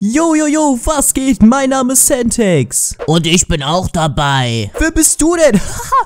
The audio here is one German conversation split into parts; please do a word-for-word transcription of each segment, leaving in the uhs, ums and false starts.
Yo, yo, yo, was geht? Mein Name ist Sentex. Und ich bin auch dabei. Wer bist du denn?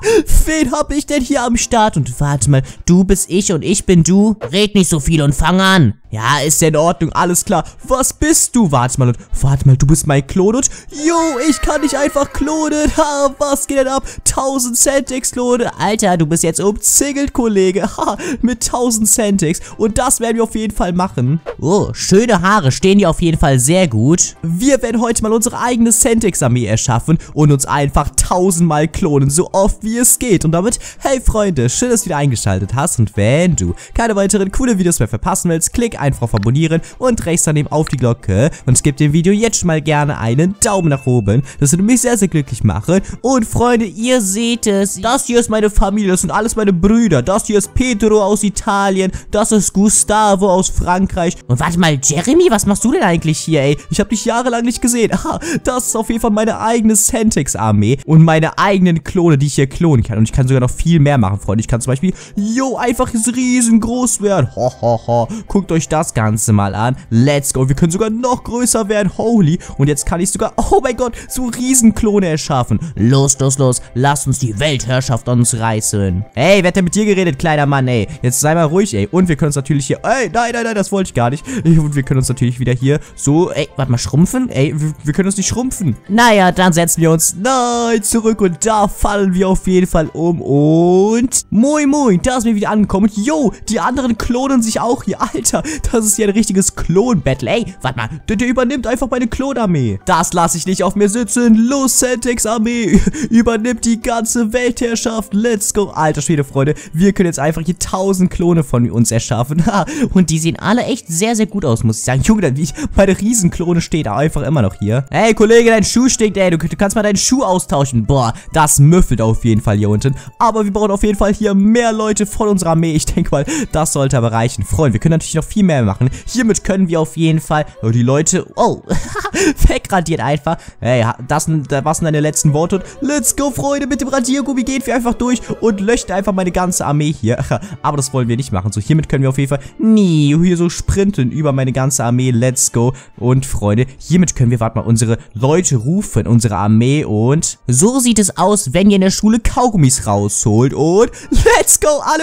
Wen hab ich denn hier am Start? Und warte mal, du bist ich und ich bin du. Red nicht so viel und fang an. Ja, ist ja in Ordnung, alles klar. Was bist du? Warte mal, und warte mal, du bist mein Klon und yo, ich kann dich einfach klonen. Ha, was geht denn ab? tausend Sentex-Klone. Alter, du bist jetzt umzingelt, Kollege. Ha, mit tausend Sentex. Und das werden wir auf jeden Fall machen. Oh, schöne Haare stehen dir auf jeden Fall sehr gut. Wir werden heute mal unsere eigene Sentex-Armee erschaffen und uns einfach tausendmal klonen, so oft wie es geht. Und damit, hey Freunde, schön, dass du wieder eingeschaltet hast. Und wenn du keine weiteren coolen Videos mehr verpassen willst, klick einfach auf Abonnieren und rechts daneben auf die Glocke und gib dem Video jetzt schon mal gerne einen Daumen nach oben. Das würde mich sehr, sehr glücklich machen. Und Freunde, ihr seht es, das hier ist meine Familie, das sind alles meine Brüder. Das hier ist Pedro aus Italien, das ist Gustavo aus Frankreich. Und warte mal, Jeremy, was machst du denn eigentlich hier, ey? Ich habe dich jahrelang nicht gesehen. Aha, das ist auf jeden Fall meine eigene Sentex-Armee und meine eigenen Klone, die ich hier klonen kann. Und ich kann sogar noch viel mehr machen, Freunde. Ich kann zum Beispiel, yo, einfach riesengroß werden. Ho, ho, ho. Guckt euch das Ganze mal an. Let's go. Wir können sogar noch größer werden. Holy. Und jetzt kann ich sogar, oh mein Gott, so Riesenklone erschaffen. Los, los, los. Lass uns die Weltherrschaft an uns reißen. Ey, wer hat denn mit dir geredet, kleiner Mann, ey? Jetzt sei mal ruhig, ey. Und wir können uns natürlich hier, ey, nein, nein, nein, das wollte ich gar nicht. Und wir können uns natürlich wieder hier so, ey, warte mal, schrumpfen? Ey, wir, wir können uns nicht schrumpfen. Naja, dann setzen wir uns, nein, zurück und da fallen wir auf jeden Fall um. Und, moin, moin, da sind wir wieder angekommen. Und, yo, die anderen klonen sich auch hier. Alter, das ist ja ein richtiges Klon-Battle. Ey, warte mal, der, der übernimmt einfach meine Klonarmee. Das lasse ich nicht auf mir sitzen. Los, Sentex-Armee, übernimmt die ganze Weltherrschaft. Let's go. Alter Schwede, Freunde, wir können jetzt einfach hier tausend Klone von uns erschaffen. Und die sehen alle echt sehr, sehr gut aus, muss ich sagen. Junge, wie ich, meine Riesenklone steht einfach immer noch hier. Hey, Kollege, dein Schuh stinkt, ey. Du, du kannst mal deinen Schuh austauschen. Boah, das müffelt auf jeden Fall hier unten. Aber wir brauchen auf jeden Fall hier mehr Leute von unserer Armee. Ich denke mal, das sollte aber reichen. Freunde, wir können natürlich noch viel mehr machen. Hiermit können wir auf jeden Fall oh, die Leute, oh, wegradiert einfach. Hey, das, was sind deine letzten Worte? Und let's go, Freunde, mit dem Radiergummi gehen wir einfach durch und löschen einfach meine ganze Armee hier. Aber das wollen wir nicht machen. So, hiermit können wir auf jeden Fall nie hier so sprinten über meine ganze Armee. Let's go. Und Freunde, hiermit können wir, warte mal, unsere Leute rufen, unsere Armee. Und so sieht es aus, wenn ihr in der Schule Kaugummis rausholt. Und let's go, alle.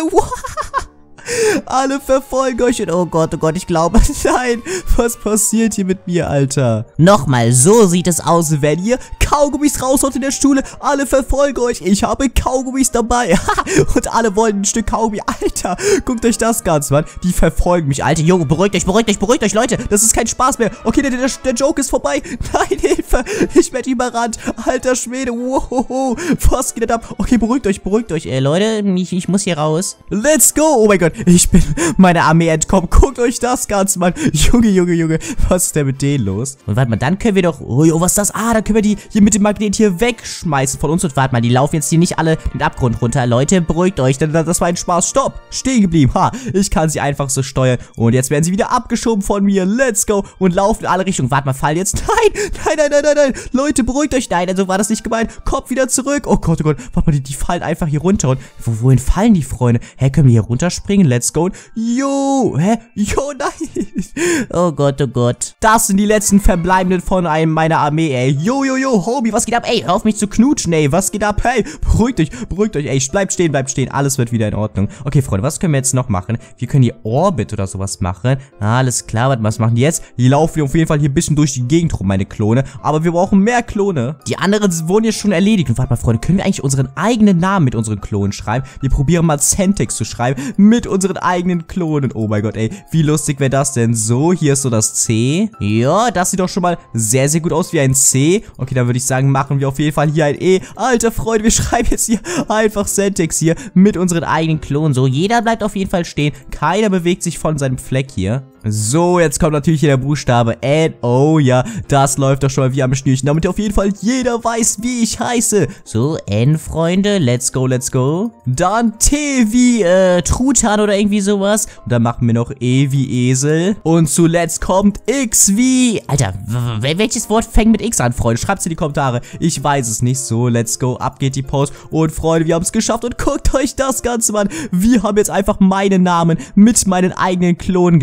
Alle verfolgen euch und oh Gott, oh Gott, ich glaube, nein, was passiert hier mit mir, Alter? Nochmal, so sieht es aus, wenn ihr Kaugummis raushaut in der Schule, alle verfolgen euch, ich habe Kaugummis dabei und alle wollen ein Stück Kaugummi, Alter, guckt euch das Ganze an, die verfolgen mich, Alter, Junge, beruhigt euch, beruhigt euch, beruhigt euch, Leute, das ist kein Spaß mehr, okay, der, der, der Joke ist vorbei, nein, Hilfe, ich werde überrannt, alter Schwede, wow, was geht denn ab, okay, beruhigt euch, beruhigt euch, äh, Leute, ich, ich muss hier raus. Let's go, oh mein Gott. Ich bin meiner Armee entkommen. Guckt euch das Ganze mal. Junge, Junge, Junge. Was ist denn mit denen los? Und warte mal, dann können wir doch... Oh, oh, was ist das? Ah, dann können wir die hier mit dem Magnet hier wegschmeißen von uns. Und warte mal, die laufen jetzt hier nicht alle den Abgrund runter. Leute, beruhigt euch, denn das war ein Spaß. Stopp. Stehen geblieben. Ha, ich kann sie einfach so steuern. Und jetzt werden sie wieder abgeschoben von mir. Let's go. Und laufen in alle Richtungen. Warte mal, fall jetzt. Nein, nein, nein, nein, nein, nein. Leute, beruhigt euch. Nein, also war das nicht gemeint. Kopf wieder zurück. Oh Gott, oh Gott. Warte mal, die, die fallen einfach hier runter. Und wo, wohin fallen die, Freunde? Hä, können wir hier runterspringen? Let's go. Jo, hä? Jo, nein. Oh Gott, oh Gott. Das sind die letzten Verbleibenden von einem meiner Armee, ey. Jo, jo, jo, Homie, was geht ab? Ey, hör auf mich zu knutschen, ey. Was geht ab? Hey, beruhigt euch, beruhigt euch, ey. Bleibt stehen, bleibt stehen. Alles wird wieder in Ordnung. Okay, Freunde, was können wir jetzt noch machen? Wir können hier Orbit oder sowas machen. Alles klar, was machen die jetzt? Die laufen auf jeden Fall hier ein bisschen durch die Gegend rum, meine Klone. Aber wir brauchen mehr Klone. Die anderen wurden jetzt schon erledigt. Und warte mal, Freunde, können wir eigentlich unseren eigenen Namen mit unseren Klonen schreiben? Wir probieren mal Sentex zu schreiben mit unseren eigenen Klonen. Oh mein Gott, ey, wie lustig wäre das denn? So, hier ist so das C. Ja, das sieht doch schon mal sehr, sehr gut aus wie ein C. Okay, dann würde ich sagen, machen wir auf jeden Fall hier ein E. Alter Freunde, wir schreiben jetzt hier einfach Sentex hier mit unseren eigenen Klonen. So, jeder bleibt auf jeden Fall stehen. Keiner bewegt sich von seinem Fleck hier. So, jetzt kommt natürlich hier der Buchstabe N. Oh ja, das läuft doch schon mal wie am Schnürchen, damit auf jeden Fall jeder weiß, wie ich heiße. So, N, Freunde, let's go, let's go. Dann T wie äh, Truthahn oder irgendwie sowas. Und dann machen wir noch E wie Esel. Und zuletzt kommt X wie... Alter, welches Wort fängt mit X an, Freunde? Schreibt's in die Kommentare. Ich weiß es nicht. So, let's go. Ab geht die Post. Und Freunde, wir haben es geschafft. Und guckt euch das Ganze mal an. Wir haben jetzt einfach meinen Namen mit meinen eigenen Klonen geschrieben.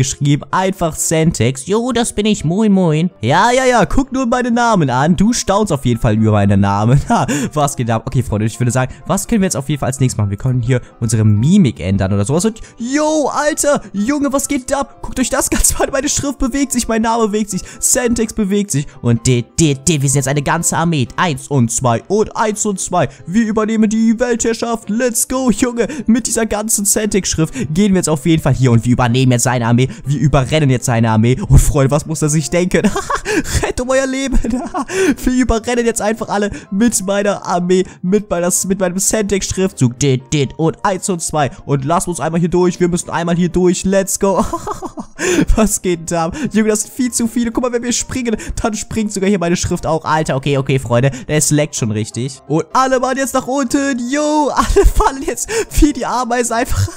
einfach Sentex. Jo, das bin ich. Moin, moin. Ja, ja, ja, guck nur meine Namen an. Du staunst auf jeden Fall über meine Namen. Ha, was geht ab? Okay, Freunde, ich würde sagen, was können wir jetzt auf jeden Fall als nächstes machen? Wir können hier unsere Mimik ändern oder sowas. Und, yo, Alter, Junge, was geht ab? Guckt euch das ganz mal, meine Schrift bewegt sich, mein Name bewegt sich, Sentex bewegt sich. Und de, de, de, wir sind jetzt eine ganze Armee. Eins und zwei und eins und zwei. Wir übernehmen die Weltherrschaft. Let's go, Junge. Mit dieser ganzen Sentex-Schrift gehen wir jetzt auf jeden Fall hier und wir übernehmen jetzt seine Armee. Wir überrennen jetzt seine Armee. Und Freunde, was muss er sich denken? Rett um euer Leben. Wir überrennen jetzt einfach alle mit meiner Armee, mit, meiner, mit meinem Sentex-Schriftzug. Dit, dit und eins und zwei. Und lass uns einmal hier durch. Wir müssen einmal hier durch. Let's go. Was geht da? Junge, das sind viel zu viele. Guck mal, wenn wir springen, dann springt sogar hier meine Schrift auch. Alter, okay, okay, Freunde. Es leckt schon richtig. Und alle waren jetzt nach unten. Yo, alle fallen jetzt wie die Ameisen einfach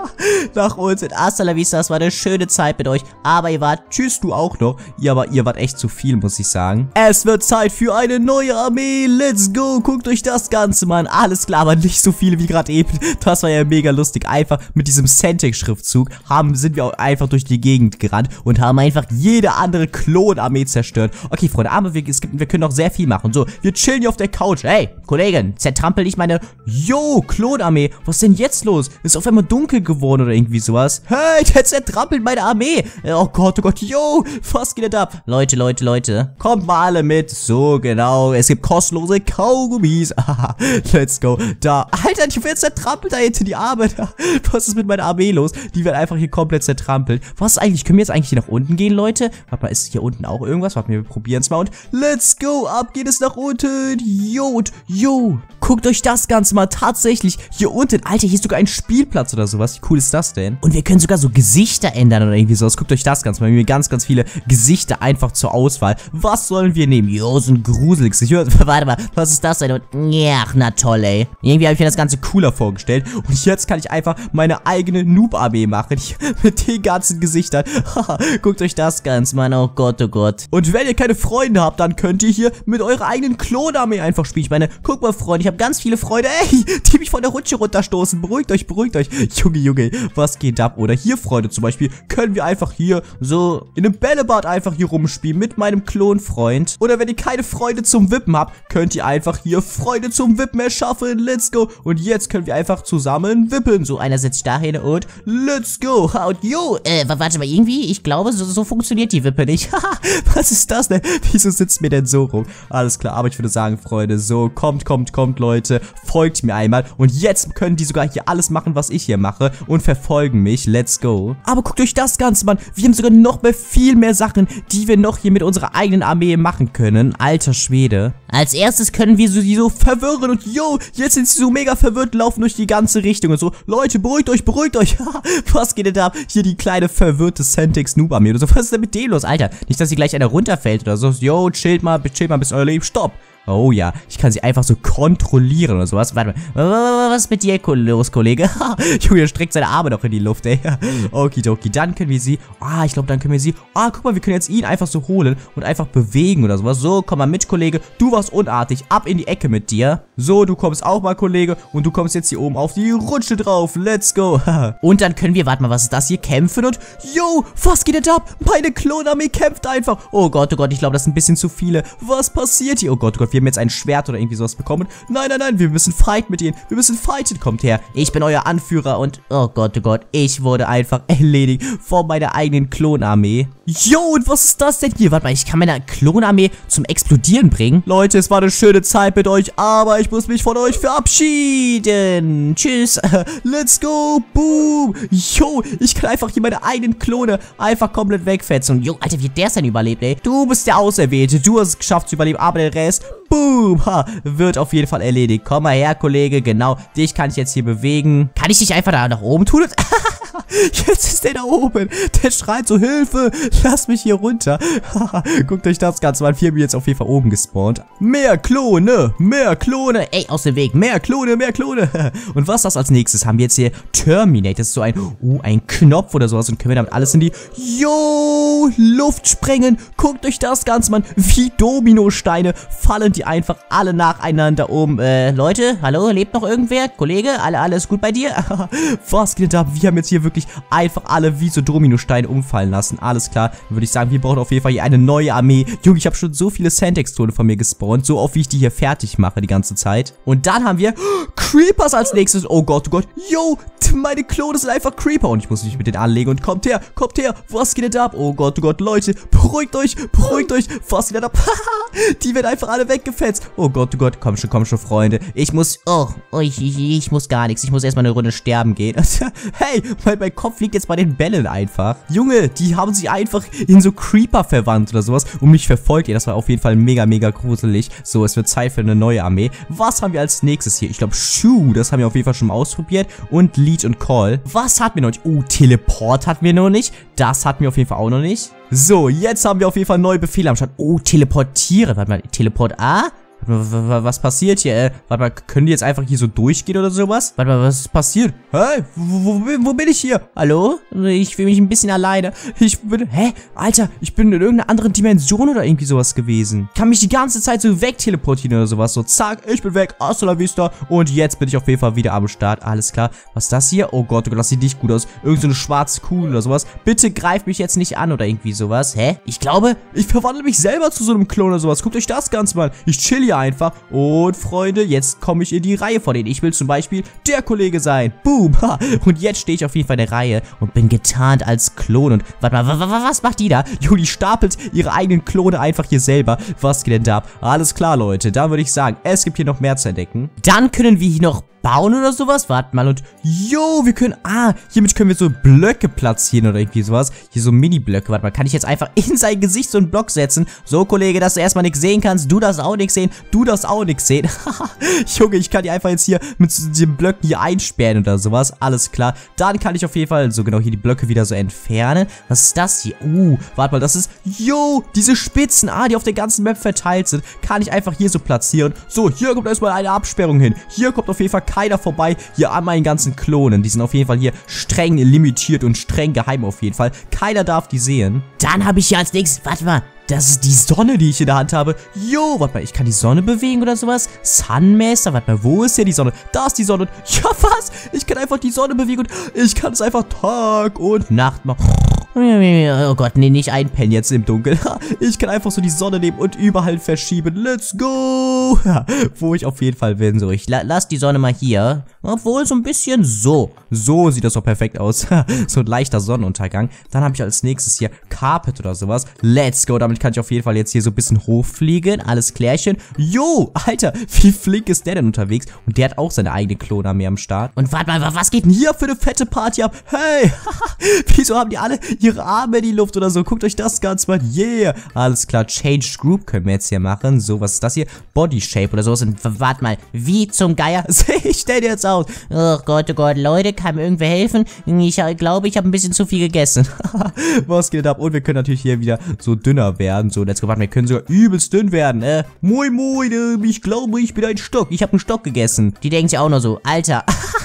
nach unten. Hasta la vista, das war eine schöne Zeit mit euch. Aber ihr wart, tschüss, du auch noch. Ja, aber ihr wart echt zu viel, muss ich sagen. Es wird Zeit für eine neue Armee. Let's go. Guckt euch das Ganze, Mann. Alles klar, aber nicht so viele wie gerade eben. Das war ja mega lustig. Einfach mit diesem Sentex-Schriftzug haben, sind wir auch einfach durch die Gegend gerannt und haben einfach jede andere Klonarmee zerstört. Okay, Freunde, aber wir, es gibt, wir können noch sehr viel machen. So, wir chillen hier auf der Couch. Hey, Kollegin, zertrampel ich meine... Yo, Klonarmee. Was ist denn jetzt los? Ist auf einmal dunkel geworden oder irgendwie sowas? Hey, der zertrampelt meine Armee. Oh Gott, oh Gott, yo, was geht denn ab? Leute, Leute, Leute. Kommt mal alle mit. So, genau. Es gibt kostenlose Kaugummis. Let's go. Da. Alter, die wird zertrampelt da hinten, die Arme. Was ist mit meiner Armee los? Die wird einfach hier komplett zertrampelt. Was ist eigentlich? Können wir jetzt eigentlich hier nach unten gehen, Leute? Warte mal, ist hier unten auch irgendwas? Warte mal, wir probieren es mal. Und let's go. Ab geht es nach unten. Yo, yo. Guckt euch das Ganze mal tatsächlich hier unten. Alter, hier ist sogar ein Spielplatz oder sowas. Wie cool ist das denn? Und wir können sogar so Gesichter ändern oder irgendwie sowas. Guckt euch das Ganze mal. Wir haben hier ganz, ganz viele Gesichter einfach zur Auswahl. Was sollen wir nehmen? Jo, so ein gruseliges Gesicht. Warte mal, was ist das denn? Und, ja, na toll, ey. Irgendwie habe ich mir das Ganze cooler vorgestellt. Und jetzt kann ich einfach meine eigene Noob-Armee machen. Ich, mit den ganzen Gesichtern. Guckt euch das Ganze mal. Oh Gott, oh Gott. Und wenn ihr keine Freunde habt, dann könnt ihr hier mit eurer eigenen Klonarmee einfach spielen. Ich meine, guck mal, Freunde, ich habe ganz viele Freunde, ey, die mich von der Rutsche runterstoßen. Beruhigt euch, beruhigt euch. Junge, Junge, was geht ab? Oder hier, Freunde, zum Beispiel, können wir einfach hier so in einem Bällebad einfach hier rumspielen mit meinem Klonfreund. Oder wenn ihr keine Freunde zum Wippen habt, könnt ihr einfach hier Freunde zum Wippen erschaffen. Let's go. Und jetzt können wir einfach zusammen wippen. So, einer setzt sich dahin und let's go. Und yo, äh, warte mal, irgendwie, ich glaube, so, so funktioniert die Wippe nicht. Was ist das denn? Wieso sitzt mir denn so rum? Alles klar, aber ich würde sagen, Freunde, so, kommt, kommt, kommt, Leute, folgt mir einmal. Und jetzt können die sogar hier alles machen, was ich hier mache und verfolgen mich. Let's go. Aber guckt euch das Ganze, Mann. Wir haben sogar noch mehr, viel mehr Sachen, die wir noch hier mit unserer eigenen Armee machen können. Alter Schwede. Als erstes können wir sie so verwirren und yo, jetzt sind sie so mega verwirrt, laufen durch die ganze Richtung und so. Leute, beruhigt euch, beruhigt euch. Was geht denn da? Hier die kleine verwirrte Sentex Noob Armee oder so. Was ist denn mit dem los, Alter? Nicht, dass hier gleich einer runterfällt oder so. Yo, chillt mal, chillt mal bis euer Leben. Stopp. Oh ja, ich kann sie einfach so kontrollieren oder sowas. Warte mal, was ist mit dir los, Kollege? Junge, der streckt seine Arme noch in die Luft, ey. Okidoki, dann können wir sie, ah, ich glaube, dann können wir sie, ah, guck mal, wir können jetzt ihn einfach so holen und einfach bewegen oder sowas. So, komm mal mit, Kollege, du warst unartig, ab in die Ecke mit dir. So, du kommst auch mal, Kollege, und du kommst jetzt hier oben auf die Rutsche drauf. Let's go. Und dann können wir, warte mal, was ist das hier, kämpfen und, yo, was geht denn ab? Meine Klonarmee kämpft einfach. Oh Gott, oh Gott, ich glaube, das sind ein bisschen zu viele. Was passiert hier? Oh Gott, oh Gott, wir haben jetzt ein Schwert oder irgendwie sowas bekommen. Nein, nein, nein, wir müssen fight mit ihnen. Wir müssen fighten. Kommt her. Ich bin euer Anführer und, oh Gott, oh Gott, ich wurde einfach erledigt von meiner eigenen Klonarmee. Jo, und was ist das denn hier? Warte mal, ich kann meine Klonarmee zum Explodieren bringen. Leute, es war eine schöne Zeit mit euch, aber ich muss mich von euch verabschieden. Tschüss. Let's go. Boom. Jo, ich kann einfach hier meine eigenen Klone einfach komplett wegfetzen. Jo, Alter, wie hat der es denn überlebt, ey? Du bist der Auserwählte. Du hast es geschafft zu überleben, aber der Rest, boom, ha, wird auf jeden Fall erledigt. Komm mal her, Kollege, genau, dich kann ich jetzt hier bewegen. Kann ich dich einfach da nach oben tun? Jetzt ist der da oben. Der schreit so, Hilfe, lass mich hier runter. Guckt euch das Ganze mal. Wir haben jetzt auf jeden Fall oben gespawnt. Mehr Klone, mehr Klone. Ey, aus dem Weg. Mehr Klone, mehr Klone. Und was ist das als nächstes? Haben wir jetzt hier Terminate. Das ist so ein, uh, ein Knopf oder sowas. Und können wir damit alles in die, yo, Luft sprengen. Guckt euch das Ganze mal. Wie Dominosteine fallen die einfach alle nacheinander um. Äh, Leute, hallo, lebt noch irgendwer? Kollege, alle, alles gut bei dir? Was geht da? Wir haben jetzt hier hier wirklich einfach alle wie so Dominosteine umfallen lassen. Alles klar, dann würde ich sagen, wir brauchen auf jeden Fall hier eine neue Armee. Junge, ich habe schon so viele Sandtexturen von mir gespawnt, so oft wie ich die hier fertig mache die ganze Zeit. Und dann haben wir Creepers als nächstes. Oh Gott, oh Gott. Yo, meine Klone sind einfach Creeper. Und ich muss mich mit denen anlegen. Und kommt her, kommt her. Was geht denn ab? Oh Gott, oh Gott, Leute. Beruhigt euch, beruhigt euch. Was geht denn ab? Die werden einfach alle weggefetzt. Oh Gott, oh Gott. Komm schon, komm schon, Freunde. Ich muss, oh, oh ich, ich, ich muss gar nichts. Ich muss erstmal eine Runde sterben gehen. Hey, mein, mein Kopf liegt jetzt bei den Bällen einfach. Junge, die haben sich einfach in so Creeper verwandt oder sowas und mich verfolgt. Ja, das war auf jeden Fall mega, mega gruselig. So, es wird Zeit für eine neue Armee. Was haben wir als nächstes hier? Ich glaube, Shoo, das haben wir auf jeden Fall schon mal ausprobiert. Und Leech und Call. Was hatten wir noch nicht? Oh, Teleport hatten wir noch nicht. Das hatten wir auf jeden Fall auch noch nicht. So, jetzt haben wir auf jeden Fall neue Befehle am Start. Oh, teleportieren. Warte mal, Teleport A? Was passiert hier? Äh, warte mal, können die jetzt einfach hier so durchgehen oder sowas? Warte mal, was ist passiert? Hey, wo, wo, wo bin ich hier? Hallo? Ich fühle mich ein bisschen alleine. Ich bin, hä? Alter, ich bin in irgendeiner anderen Dimension oder irgendwie sowas gewesen. Kann mich die ganze Zeit so wegteleportieren oder sowas. So, zack, ich bin weg. Hasta la vista. Und jetzt bin ich auf jeden Fall wieder am Start. Alles klar. Was ist das hier? Oh Gott, oh Gott, das sieht nicht gut aus. Irgend so eine schwarze Kugel oder sowas. Bitte greift mich jetzt nicht an oder irgendwie sowas. Hä? Ich glaube, ich verwandle mich selber zu so einem Klon oder sowas. Guckt euch das Ganze mal. Ich chill hier einfach. Und Freunde, jetzt komme ich in die Reihe von denen. Ich will zum Beispiel der Kollege sein. Boom. Ha. Und jetzt stehe ich auf jeden Fall in der Reihe und bin getarnt als Klon. Und warte mal, was macht die da? Jo, die stapelt ihre eigenen Klone einfach hier selber. Was geht denn da ab? Alles klar, Leute. Da würde ich sagen, es gibt hier noch mehr zu entdecken. Dann können wir hier noch bauen oder sowas. Warten mal und jo, wir können, ah, hiermit können wir so Blöcke platzieren oder irgendwie sowas. Hier so Mini-Blöcke. Warte mal, kann ich jetzt einfach in sein Gesicht so einen Block setzen? So, Kollege, dass du erstmal nichts sehen kannst. Du darfst auch nichts sehen. Du darfst auch nichts sehen. Junge, ich kann die einfach jetzt hier mit so den Blöcken hier einsperren oder sowas. Alles klar. Dann kann ich auf jeden Fall so genau hier die Blöcke wieder so entfernen. Was ist das hier? Uh, warte mal, das ist, jo, diese Spitzen, ah, die auf der ganzen Map verteilt sind, kann ich einfach hier so platzieren. So, hier kommt erstmal eine Absperrung hin. Hier kommt auf jeden Fall keiner vorbei, hier an meinen ganzen Klonen. Die sind auf jeden Fall hier streng limitiert und streng geheim auf jeden Fall. Keiner darf die sehen. Dann habe ich hier als nächstes, warte mal, das ist die Sonne, die ich in der Hand habe. Jo, warte mal, ich kann die Sonne bewegen oder sowas. Sunmaster, warte mal, wo ist hier die Sonne? Da ist die Sonne. Ja, was? Ich kann einfach die Sonne bewegen und ich kann es einfach Tag und Nacht machen. Oh Gott, nee, nicht einpennen jetzt im Dunkeln. Ich kann einfach so die Sonne nehmen und überall verschieben. Let's go! Ja, wo ich auf jeden Fall bin. So, ich la lass die Sonne mal hier. Obwohl, so ein bisschen so. So sieht das doch perfekt aus. So ein leichter Sonnenuntergang. Dann habe ich als nächstes hier Carpet oder sowas. Let's go. Damit kann ich auf jeden Fall jetzt hier so ein bisschen hochfliegen. Alles klärchen. Jo, Alter, wie flink ist der denn unterwegs? Und der hat auch seine eigene Klonarmee am Start. Und warte mal, was geht denn hier für eine fette Party ab? Hey, wieso haben die alle ihre Arme in die Luft oder so? Guckt euch das Ganze mal. Yeah. Alles klar, Change Group können wir jetzt hier machen. So, was ist das hier? Body Shape oder sowas. Und warte mal, wie zum Geier sehe ich denn jetzt aus? Oh Gott, oh Gott, Leute, kann mir irgendwer helfen? Ich glaube, ich habe ein bisschen zu viel gegessen. Was geht ab? Und wir können natürlich hier wieder so dünner werden. So, let's go, warte, wir können sogar übelst dünn werden. Äh, moin, moin, äh, ich glaube, ich bin ein Stock. Ich habe einen Stock gegessen. Die denken sich auch nur so, Alter,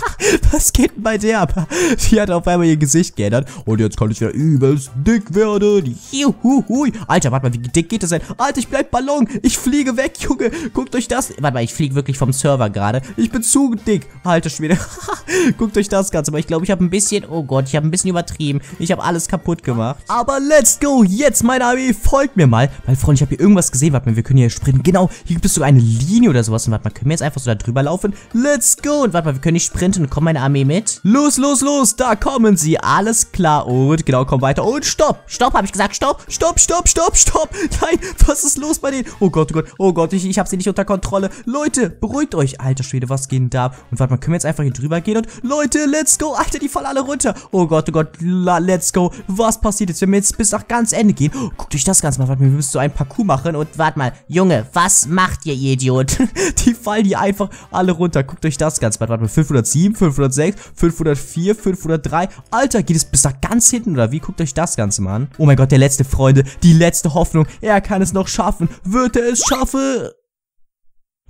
was geht denn bei der ab? Die hat auf einmal ihr Gesicht geändert. Und jetzt kann ich wieder übelst dick werden. Juhuhui. Alter, warte mal, wie dick geht das denn? Alter, ich bleib Ballon. Ich fliege weg, Junge. Guckt euch das. Warte mal, ich fliege wirklich vom Server gerade. Ich bin zu dick. Alter Schwede. Guckt euch das Ganze. Aber ich glaube, ich habe ein bisschen, oh Gott, ich habe ein bisschen übertrieben. Ich habe alles kaputt gemacht. Aber let's go. Jetzt, meine Armee, folgt mir mal. Weil, Freunde, ich habe hier irgendwas gesehen. Warte mal, wir können hier sprinten. Genau, hier gibt es so eine Linie oder sowas. Und warte mal, können wir jetzt einfach so da drüber laufen? Let's go. Und warte mal, wir können nicht sprinten. Und kommt meine Armee mit? Los, los, los. Da kommen sie. Alles klar. Und genau, komm weiter. Und stopp. Stopp, habe ich gesagt. Stopp. Stopp, stopp, stopp, stopp. Nein, was ist los bei denen? Oh Gott, oh Gott. Oh Gott, ich, ich habe sie nicht unter Kontrolle. Leute, beruhigt euch. Alter Schwede, was geht denn da? Und warte mal, können wir jetzt einfach hier drüber gehen? Und Leute, let's go. Alter, die fallen alle runter. Oh Gott, oh Gott. La, let's go. Was passiert jetzt, wenn wir jetzt bis nach ganz Ende gehen? Oh, guckt euch das Ganze mal. Warte mal, wir müssen so ein Parcours machen. Und warte mal, Junge, was macht ihr, ihr Idiot? Die fallen hier einfach alle runter. Guckt euch das Ganze mal. Warte mal, fünfhundertsieben, fünfhundertsechs, fünfhundertvier, fünfhundertdrei. Alter, geht es bis nach ganz hinten oder wie? Guckt euch das Ganze mal an. Oh mein Gott, der letzte, Freunde. Die letzte Hoffnung. Er kann es noch schaffen. Wird er es schaffen?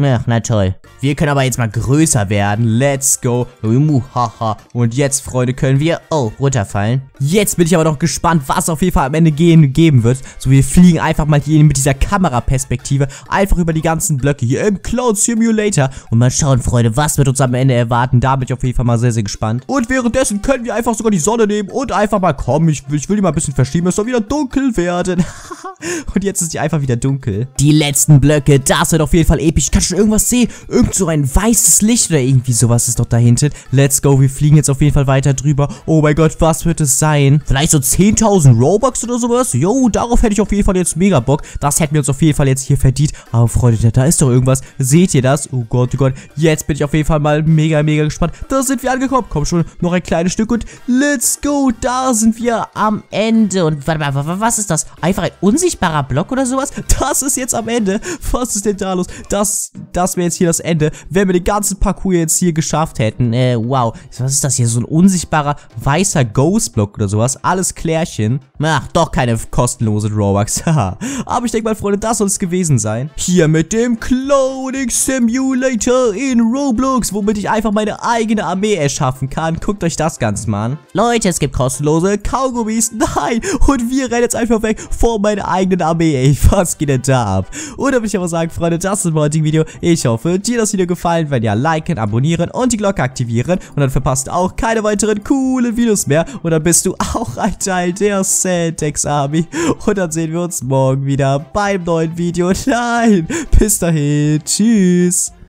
Ach, na toll. Wir können aber jetzt mal größer werden. Let's go. Haha. Und jetzt, Freunde, können wir, oh, runterfallen. Jetzt bin ich aber noch gespannt, was auf jeden Fall am Ende gehen, geben wird. So, wir fliegen einfach mal hier mit dieser Kameraperspektive einfach über die ganzen Blöcke hier im Cloud Simulator. Und mal schauen, Freunde, was wird uns am Ende erwarten. Da bin ich auf jeden Fall mal sehr, sehr gespannt. Und währenddessen können wir einfach sogar die Sonne nehmen und einfach mal kommen. Ich, ich will die mal ein bisschen verschieben. Es soll wieder dunkel werden. Und jetzt ist die einfach wieder dunkel. Die letzten Blöcke, das wird auf jeden Fall episch. Ich kann schon irgendwas sehen. Irgend so ein weißes Licht oder irgendwie sowas ist doch da hinten. Let's go, wir fliegen jetzt auf jeden Fall weiter drüber. Oh mein Gott, was wird es sein? Vielleicht so zehntausend Robux oder sowas? Jo, darauf hätte ich auf jeden Fall jetzt mega Bock. Das hätten wir uns auf jeden Fall jetzt hier verdient. Aber Freunde, da ist doch irgendwas. Seht ihr das? Oh Gott, oh Gott. Jetzt bin ich auf jeden Fall mal mega, mega gespannt. Da sind wir angekommen. Komm schon, noch ein kleines Stück und let's go. Da sind wir am Ende. Und warte mal, was ist das? Einfach ein unsichtbarer Block oder sowas? Das ist jetzt am Ende. Was ist denn da los? Das, das wäre jetzt hier das Ende. Wenn wir den ganzen Parcours jetzt hier geschafft hätten. Äh, wow. Was ist das hier? So ein unsichtbarer weißer Ghost-Block oder sowas? Alles Klärchen. Ach, doch keine kostenlose Robux. Haha. Aber ich denke mal, Freunde, das soll es gewesen sein. Hier mit dem Cloning Simulator in Roblox, womit ich einfach meine eigene Armee erschaffen kann. Guckt euch das Ganze mal an. Leute, es gibt kostenlose Kaugummis. Nein. Und wir rennen jetzt einfach weg vor meiner eigenen Armee. Ey, was geht denn da ab? Und da würde ich aber sagen, Freunde, das ist mein heutiges Video. Ich hoffe, dir das Video gefallen. Wenn ja, liken, abonnieren und die Glocke aktivieren. Und dann verpasst du auch keine weiteren coolen Videos mehr. Und dann bist du auch ein Teil der Sandex Army. Und dann sehen wir uns morgen wieder beim neuen Video. Nein, bis dahin. Tschüss.